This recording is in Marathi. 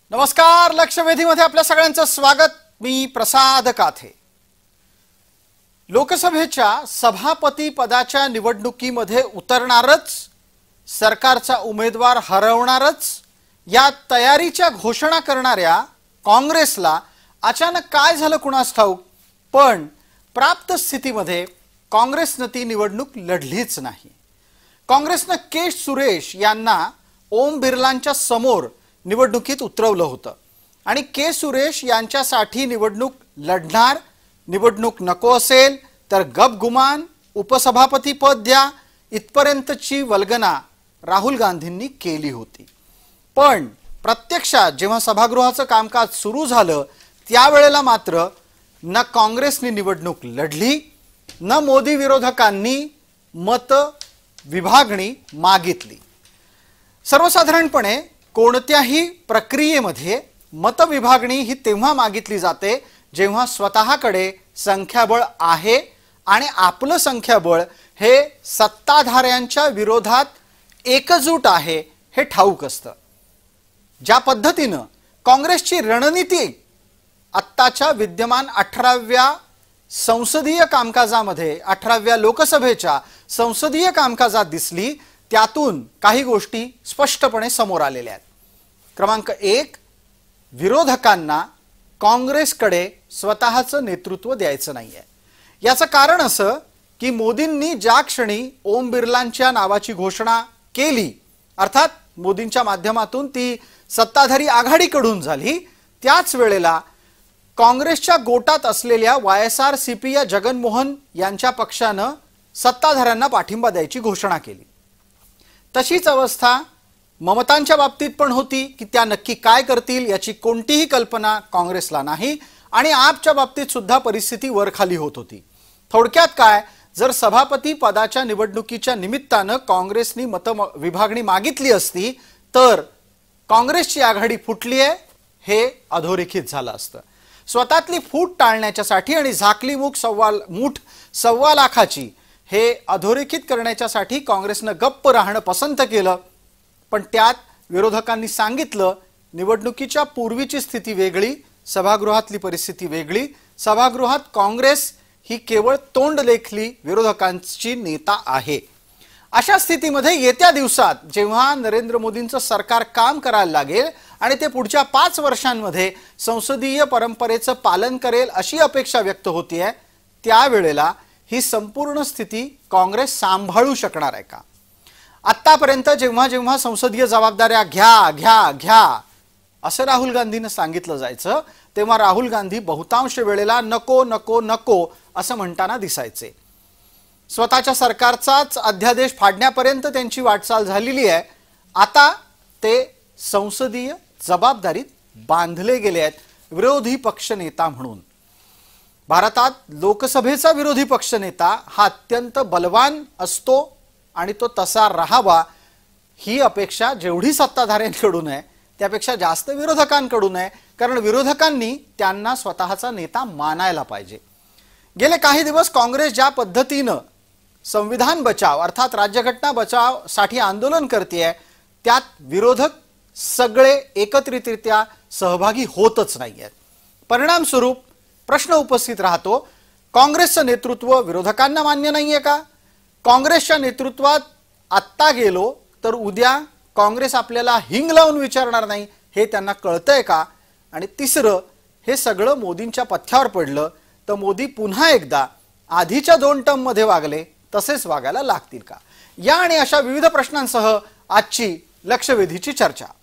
नमस्कार. लक्षवेधीमध्ये आपल्या सगळ्यांचं स्वागत. मी प्रसाद काथे. लोकसभेच्या सभापती पदाच्या निवडणुकीमध्ये उतरणारच, सरकारचा उमेदवार हरवणारच या तयारीच्या घोषणा करणाऱ्या काँग्रेसला अचानक काय झालं कुणास ठाऊक, पण प्राप्त स्थितीमध्ये काँग्रेसने ती निवडणूक लढलीच नाही. काँग्रेसने के सुरेश यांना ओम बिर्लांच्या समोर निवडणुकीत उतरवलं होतं आणि के सुरेश यांच्यासाठी निवडणूक लढणार, निवडणूक नको असेल तर गपगुमान उपसभापती पद द्या इथपर्यंतची वल्गना राहुल गांधींनी केली होती. पण प्रत्यक्षात जेव्हा सभागृहाचं कामकाज सुरू झालं त्यावेळेला मात्र न काँग्रेसने निवडणूक लढली, न मोदी विरोधकांनी मत विभागणी मागितली. सर्वसाधारणपणे कोणत्याही प्रक्रियेमध्ये मतविभागणी ही तेव्हा मागितली जाते जेव्हा स्वतःकडे संख्याबळ आहे आणि आपलं संख्याबळ हे सत्ताधाऱ्यांच्या विरोधात एकजूट आहे हे ठाऊक असतं. ज्या पद्धतीनं काँग्रेसची रणनीती आत्ताच्या विद्यमान 18व्या संसदीय कामकाजामध्ये 18व्या लोकसभेच्या संसदीय कामकाजात दिसली, त्यातून काही गोष्टी स्पष्टपणे समोर आलेल्या आहेत. क्रमांक 1, विरोधकांना काँग्रेसकडे स्वतःचं नेतृत्व द्यायचं नाहीये. याचं कारण असं की मोदींनी ज्या क्षणी ओम बिर्लांच्या नावाची घोषणा केली, अर्थात मोदींच्या माध्यमातून ती सत्ताधारी आघाडीकडून झाली, त्याच वेळेला काँग्रेसच्या गोटात असलेल्या YSRCP या जगनमोहन यांच्या पक्षानं सत्ताधाऱ्यांना पाठिंबा द्यायची घोषणा केली. तशीच अवस्था ममतांच्या बाबतीत पण होती की त्या नक्की काय करतील याची कोणतीही कल्पना काँग्रेसला नाही आणि आपच्या बाबतीत सुद्धा परिस्थिती वरखाली होत होती. थोडक्यात काय, जर सभापती पदाच्या निवडणुकीच्या निमित्तानं काँग्रेसनी मत विभागणी मागितली असती तर काँग्रेसची आघाडी फुटली आहे हे अधोरेखित झालं असतं. स्वतःतली फूट टाळण्याच्यासाठी आणि झाकली मूठ सव्वा लाखाची हे अधोरेखित करण्याच्यासाठी काँग्रेसनं गप्प राहणं पसंत केलं. पण त्यात विरोधकांनी सांगितलं निवडणुकीच्या पूर्वीची स्थिती वेगळी, सभागृहातली परिस्थिती वेगळी. सभागृहात काँग्रेस ही केवळ तोंडलेखली विरोधकांची नेता आहे. अशा स्थितीमध्ये येत्या दिवसात जेव्हा नरेंद्र मोदींचं सरकार काम करायला लागेल आणि ते पुढच्या 5 वर्षांमध्ये संसदीय परंपरेचं पालन करेल अशी अपेक्षा व्यक्त होतीये, त्यावेळेला ही संपूर्ण स्थिती काँग्रेस सांभाळू शकणार आहे का? आत्तापर्यंत जेव्हा जेव्हा संसदीय जबाबदाऱ्या घ्या घ्या घ्या असं राहुल गांधींना सांगितलं जायचं तेव्हा राहुल गांधी बहुतांश वेळेला नको नको नको असं म्हणताना दिसायचे. स्वतःच्या सरकारचाच अध्यादेश फाडण्यापर्यंत त्यांची वाटचाल झालेली आहे. आता ते संसदीय जबाबदारीत बांधले गेले आहेत विरोधी पक्षनेता म्हणून. भारतात लोकसभेचा विरोधी पक्षनेता हा अत्यंत बलवान असतो आणि तो तसा राहावा ही अपेक्षा जेवढी सत्ताधाऱ्यांकडून आहे त्यापेक्षा जास्त विरोधकांकडून आहे, कारण विरोधकांनी त्यांना स्वतःचा नेता मानायला पाहिजे. गेले काही दिवस काँग्रेस ज्या पद्धतीनं संविधान बचाव अर्थात राज्यघटना बचाव साठी आंदोलन करतेय त्यात विरोधक सगळे एकत्रितरित्या सहभागी होतच नाहीयेत. परिणाम स्वरूप प्रश्न उपस्थित राहतो, काँग्रेसचं नेतृत्व विरोधकांना मान्य नाहीये का? काँग्रेसच्या नेतृत्वात आत्ता गेलो तर उद्या काँग्रेस आपल्याला हिंग लावून विचारणार नाही हे त्यांना कळतंय का? आणि तिसरं, हे सगळं मोदींच्या पथ्यावर पडलं तर मोदी पुन्हा एकदा आधीच्या 2 टर्म मध्ये वागले तसेच वागायला लागतील का? या आणि अशा विविध प्रश्नांसह आजची लक्षवेधीची चर्चा.